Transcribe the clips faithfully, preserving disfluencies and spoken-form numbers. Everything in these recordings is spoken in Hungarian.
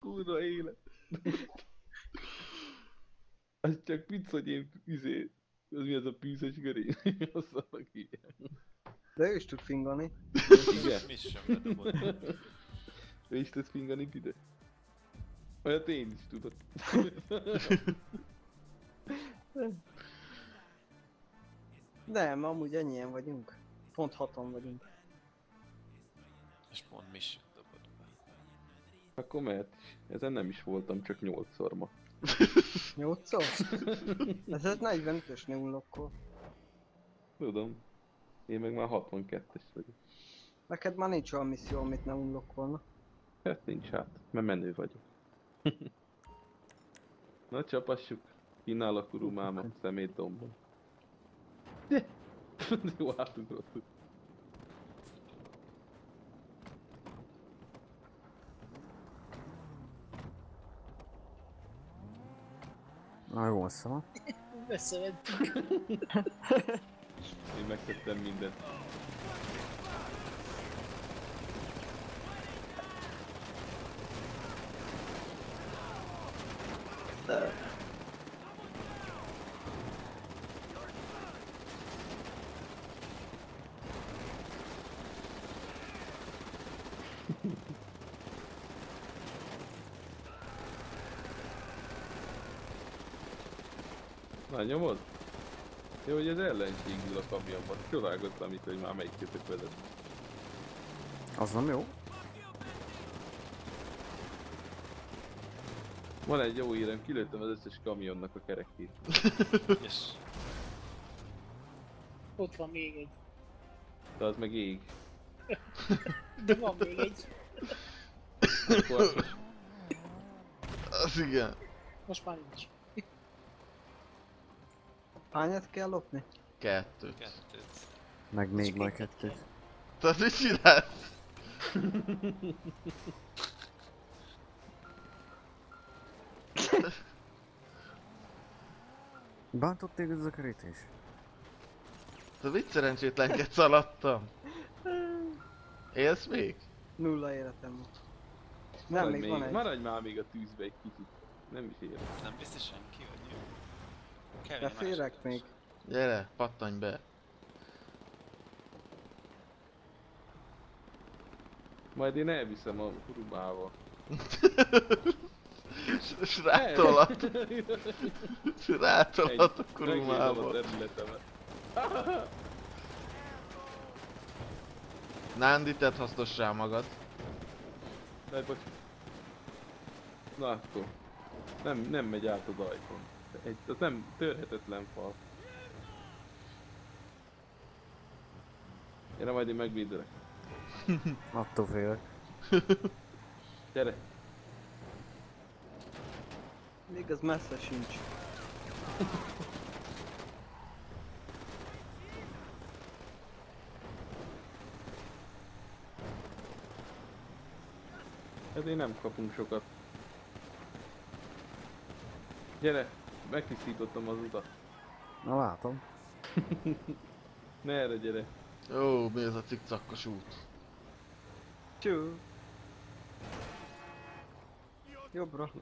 kurva élet. Az csak vicc, hogy én izé... Az mi az a pűzes görény? Azt annak hívják. De ő is tud fingani. Igen? Mi sem bedobod. Ő is tud fingani, ide? Olyat én is tudok. Nem, amúgy ennyien vagyunk. Pont hatan vagyunk. És pont mi sem dobod be. Akkor mehet is. Ezen nem is voltam, csak nyolcszor ma. Nyolcszor? Ez ez negyvenötös unlockol. Tudom. Én meg már hatvankettes vagyok. Neked már nincs olyan misszió, amit ne unlockolna. Hát nincs hát, mert menő vagyok. Na csapassuk. Kínál a kurumámat szemétdombon. Jó, átugrottuk. Na jó, szóval. Összevettük. Én megtettem mindent. Már nyomod? Jó, hogy az ellenség ül a kamionban. Csodálkoztam itt, hogy már melyikőtök vezet. Az nem jó? Van egy jó hírem, kilőttem az összes kamionnak a kerekét. Yes. Ott van még egy. De az meg ég. De van még egy. Akkor most Az igen. Most már nincs. Hányat kell lopni? Kettőt. Kettőt. Meg még majd kettőt. Tehát mit csinálsz? Bántott téged ez a kerítés? Te mit szerencsétlenket szaladtam? Élsz még? Nulla életem van. Nem, maradj még van egy. Maradj már még a tűzbe egy kicsit. Nem is ér. Nem biztos senki, vagy jó? Kevin Beférek másik még. is. Gyere, pattanj be. Majd én elviszem a kurumával. S rátolat. Rátolat a Megvédem a kurumába. területemet. Nándi, tedd hasznossá magad. Ne, bocs. Na akkor. Nem, nem megy át az ajtón. Egy, az nem törhetetlen fal. Gyere, majd én megvédelek. Attól félek. Gyere. Még az messze sincs. Ezért nem kapunk sokat. Gyere, megtisztítottam az utat. Na látom. Ne erre gyere. Ó, mi ez a cikcakkos út? Cső. Jobbra.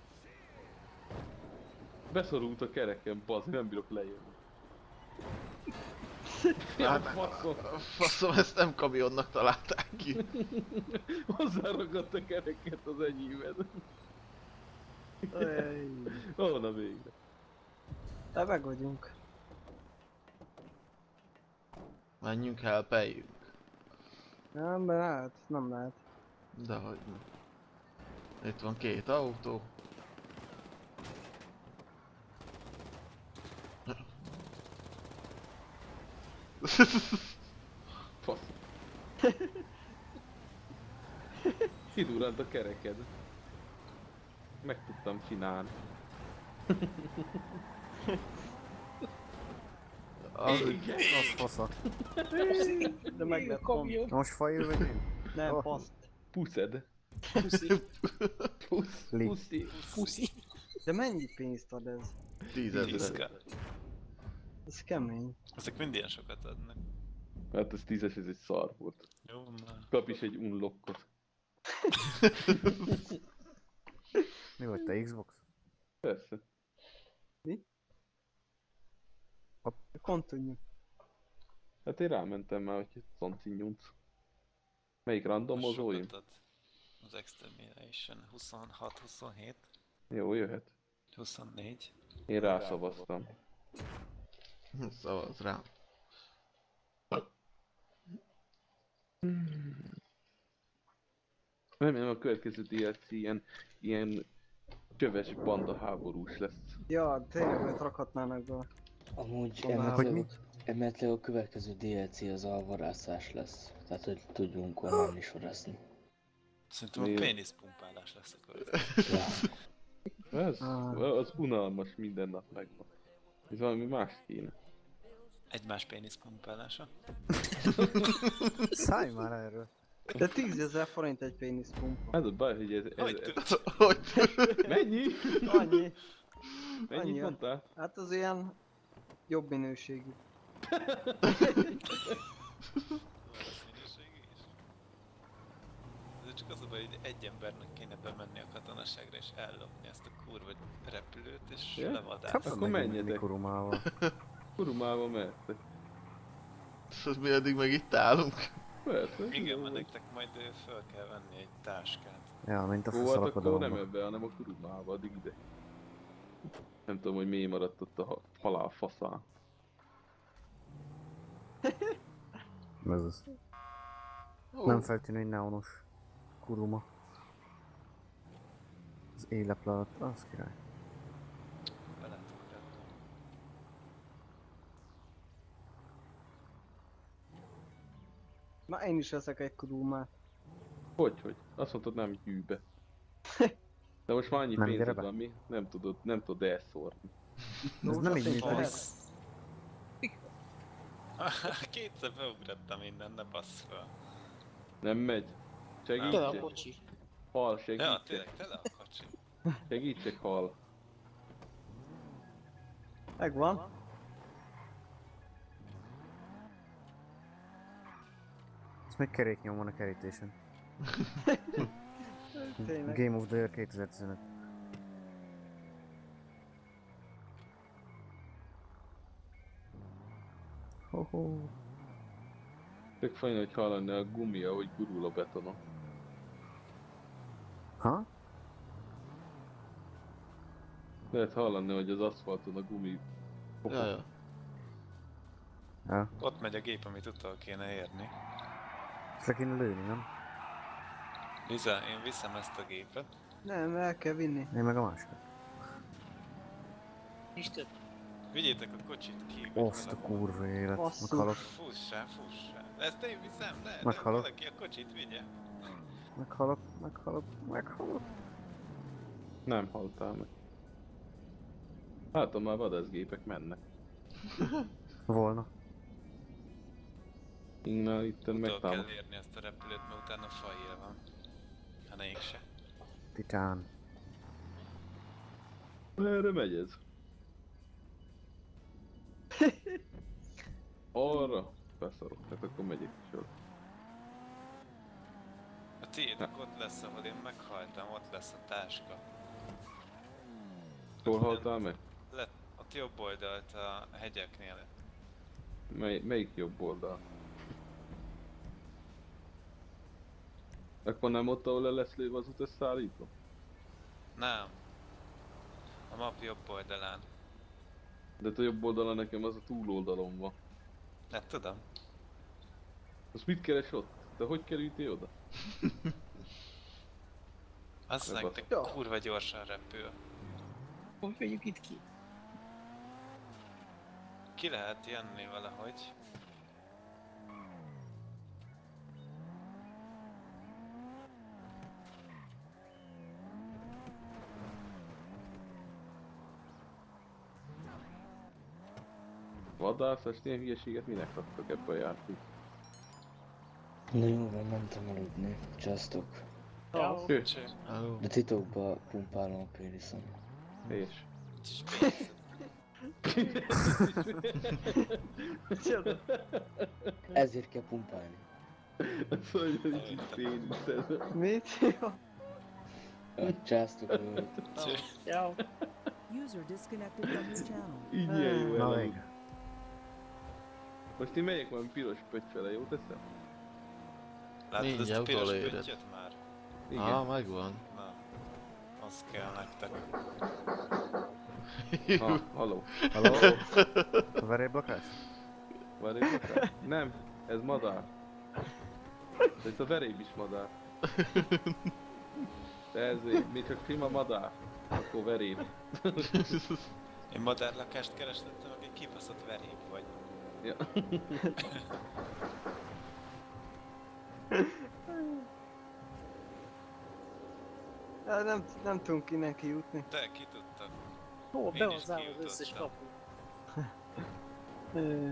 Beszorult a kerekem, bazd, nem bírok lejönni. Hát, Faszom! faszom, ezt nem kamionnak találták ki. Hozzáragadt a kereket az enyémhez. Ej. Ó, na végre. De meg vagyunk. Menjünk, helpeljünk. Nem lehet, nem lehet. Dehogy nem. Itt van két autó. Fasz. Kidurrant a kereked. Meg tudtam csinálni. Az, Az fasza. De meg lett pont. Kamion. Most fajul vagy én? Nem, Oh. paszt. Puszed. Puszi. Pusz. Li. Puszi. Puszi. De mennyi pénzt ad ez? tízezer. Tiszka. Ez kemény. Ezek mind ilyen sokat adnak. Hát ez tízes, ez egy szar volt. Jó, már. Kap is egy unlockot. Mi vagy te, Xbox? Persze. Continue. Hát én rámentem már, hogy continue-t. Melyik random Most mozóim? sokat ad az Extermination huszonhat huszonhét, Jó, jöhet. huszonnégy. Én rászavaztam. Szavaz rá. Remélem a következő dé el cé ilyen, ilyen csöves banda háborús lesz. Ja, tényleg olyat rakhatnának be. Amúgy Hogy emeletileg, mi? emeletileg a következő dé el cé az a varászás lesz. Tehát, hogy tudjunk onnan is varászni. Szerintem Mi? a péniszpumpálás lesz a következő. Ja. Ez, Ah. az unalmas, minden nap megvan. Ez valami más kéne. Egymás péniszpumpálása. Szállj már erről! De tízezer forint egy péniszpumpa. Hát a baj, hogy ez... ez, Hogy ez tudod? Hogy? mennyi? Annyi. Mennyit Annyi. mondtál? Hát az ilyen jobb minőségű. Rossz minőségű is. Ez csak az a baj, hogy egy embernek kéne bemenni a katonaságra és ellopni ezt a kurva repülőt és Ja? levadászni. Akkor menjetek. Kurumával. Kurumával mehettek. És mi eddig meg itt állunk? Persze. Igen, mert nektek majd ö, föl kell venni egy táskát. Ja, mint a Ó, hát faszalak a akkor nem dologba. ebbe, hanem a Kurumába, addig ide. Nem tudom, hogy miért maradt ott a ha- halál faszán. Ez az. Ó, Nem feltűnő, hogy neonos kuruma. Az éleple alatt, az király. Be lehet ugratni. Na én is veszek egy kurumát. Hogy, hogy? Azt mondtad, nem gyűbe. De most már annyi Nem, gyere pénzed be. van, mi? Nem tudod, nem tudod elszórni. Ez nem így Rózsaszín működik. lehet. Kétszer beugrattam minden, ne bassz fel. Nem megy. Tele a Segítsek. kocsi. Hal, Ja, segítsek. tényleg, tele a kocsi. Segítsek, hal. Megvan. Ez még keréknyom van a kerítésen. Tényleg. Game of the Year kétezer-tizenöt. Hoho. Tök fajn, hogy hallani a gumia, hogy gurul a betonon. Ha? Lehet hallani, hogy az aszfalton a gumi... ja, ja. Ja. Ott megy a gép, amit utol kéne érni. Ezt le kéne lőni, nem? Liza, én viszem ezt a gépet. Nem, el kell vinni. Én meg a másikat. Nincs több. Vigyétek a kocsit ki. vagy Azt a valami. kurva élet. Basszus. Meghalok. Fussál, fussál. Ezt én viszem, ne, ne, Meghalok. valaki a kocsit vigye. Meghalok, meghalok, meghalok. Nem haltál meg. Látom, már vadászgépek mennek. Volna. Innen itten Utol kell megtámad. érni ezt a repülőt, mert utána fajél van. Ha ne se. Titán. Erre megy ez. Arra. Beszarok, hát akkor megyek is oda. A tiédek ott lesz, ahol én meghaltam, ott lesz a táska. Hol haltál meg? Lett ott jobb oldalt a hegyeknél. Mely, melyik jobb oldal? Akkor nem ott, ahol le lesz lőve az utasszállító? Nem. A map jobb oldalán. De a jobb oldala nekem az a túloldalon van. Hát tudom. Azt mit keres ott? Te hogy kerültél oda? Azt Ne nektek basz. kurva gyorsan repül. Hogy vegyük itt ki? Ki lehet jönni valahogy. Vadászás, ilyen hülyeséget minek raktak ebbe a játék? Na jó, van, mentem aludni. Csasztok. Ja, Hű, Cső. Hello. De titokba pumpálom a péniszem. és. Kicsis pénzed. Micsoda? Ezért kell pumpálni. Azt mondja, hogy kis péniszed. Mit? Jó. Csáztuk őt. Ciao. User disconnected from your channel. Így ilyen jó Na elem. még. Most én megyek valami piros pöttyvele, jó teszem? Látod ezt a Mindjárt piros utoléred. pöttyöt már? Igen. Á, megvan. Na, az kell nektek. Ha, haló. Halló? Verélybakás? Várj, madár? Nem, ez madár. Ez a veréb is madár. De ez még csak sima madár. Akkor veréb. Én madárlakást kerestettem, aki kibaszott veréb vagy. Ja. Hát nem, nem tudunk innen kijutni. Te ki tudtad. Ó, Én is behozzám az kijutottam. összes kapu. Ö,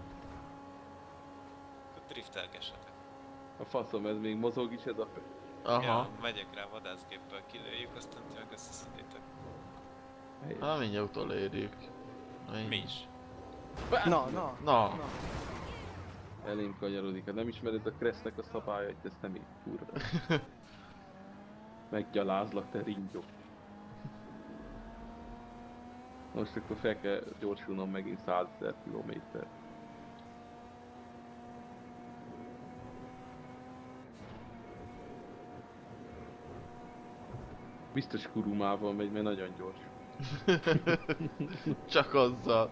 Akkor driftelgessetek. A faszom, ez még mozog is ez a fő. Aha. Ja, megyek rá vadászgéppel, kilőjük, aztán ti meg összeszedétek. Hát mindjárt utolérjük. Mi is. Na, na, Na. na. Elém kanyarodik, hát nem ismered a Crestnek a szabályait, ezt nem így kurva. Meggyalázlak, te ringyó. Most akkor fel kell gyorsulnom megint százezer kilométer. Biztos kurumával megy, mert nagyon gyors. Csak azzal.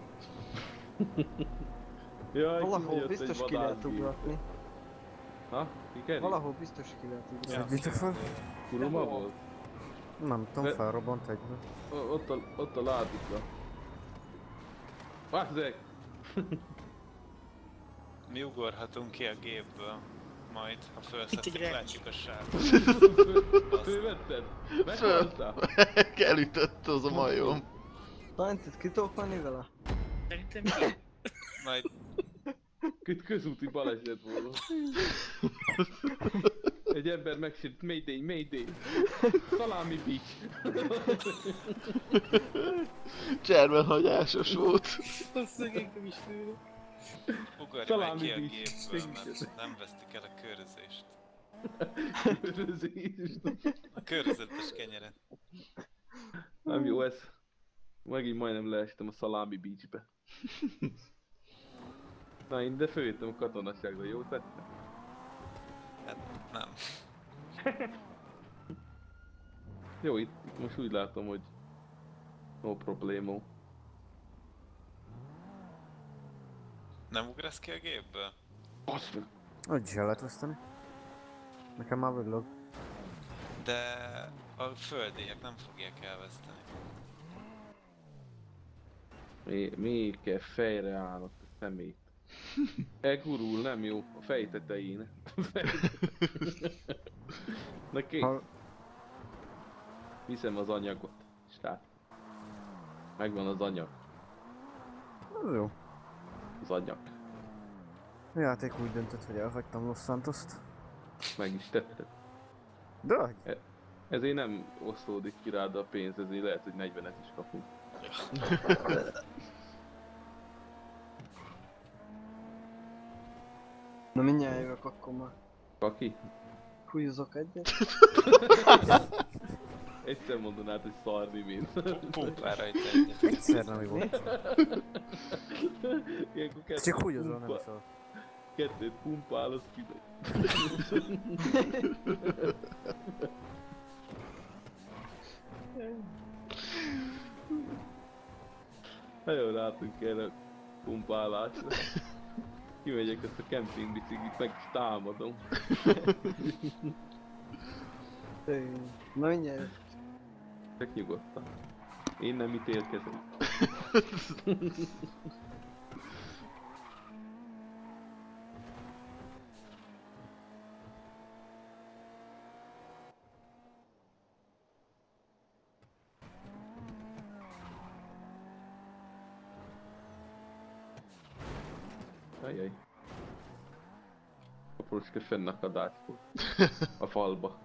Jaj, Valahol kijött biztos egy ki lehet vadászgép. ugratni. Ha? Kikeri? Valahol biztos ki lehet ugratni. Szedjétek fel? Kuruma volt? Nem tudom, De- felrobbant egyből. O- Ott a, ott a látikra. Vázzeg! Mi ugorhatunk ki a gépből. Majd, ha Itt felszedtek, egy rencs. látjuk a sárgot. Fölvetted? Meghaltál? Elütött az a majom. Szerinted ki tudok menni vele? Szerintem ki? Majd Itt közúti baleset volt. Egy ember megsért, Mayday, Mayday! Salami Beach! Cserbenhagyásos volt. Azt szegénykem is tőle. ugorj Salami meg ki a Beach. gépből, Segítsd. mert nem vesztik el a körözést. Körözés. A körözetes kenyeret. Nem jó ez. Megint majdnem leestem a Salami Beachbe. Na én de följöttem a katonaságra, jó tettem? Hát nem. Jó, itt, itt most úgy látom, hogy no problémó. Nem ugrasz ki a gépből? Basz meg! Hogy is el lehet veszteni. Nekem már villog. De a földiek nem fogják elveszteni. Mi, mi kell fejre állnak a szemét. Elgurul, nem jó, a fej tetején. Na kész, Ha... viszem az anyagot. Stát. Megvan az anyag. Az jó. Az anyag. A játék úgy döntött, hogy elhagytam Los Santos-t. Meg is tetted. De hogy? Ezért nem oszlódik ki rád a pénz, ezért lehet, hogy negyvenet is kapunk. Na mindjárt jövök akkor már. Kaki? Húlyozok egyet. Egyszer mondanád, hogy szarni mint. Pumpál rajta egyet. Egyszer nem volt. Ilyenkor kettőt Csak húgyozol, nem pumpa- szól. Kettőt pumpál, az kimegy. Nagyon rátunk erre pumpálásra. Kimegyek ezt a kempingbiciklit, meg is támadom. Ö, Na mindjárt jövök. Csak nyugodtan. Én nem ítélkezem. Ajaj. Aprócska fennakadáskod. A falba.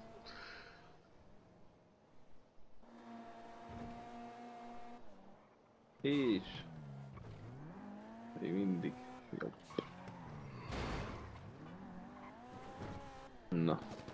És... Még mindig jobb. Na.